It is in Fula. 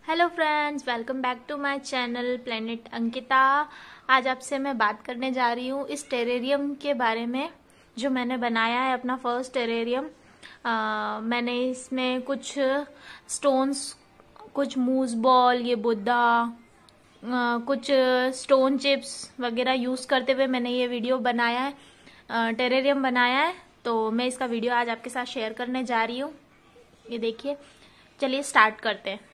Hello friends, welcome back to my channel planet Ankita. आज आपसे मैं बात करने जा रही हूँ इस टेरेरियम के बारे में जो मैंने बनाया है, अपना फर्स्ट टेरेरियम। मैंने इसमें कुछ स्टोन्स, कुछ मूस बॉल, ये बुद्धा, कुछ स्टोन चिप्स वगैरह यूज़ करते हुए मैंने ये वीडियो बनाया है, टेरेरियम बनाया है। तो मैं इसका वीडियो आज आपके साथ शेयर करने जा रही हूँ। ये देखिए, चलिए स्टार्ट करते हैं।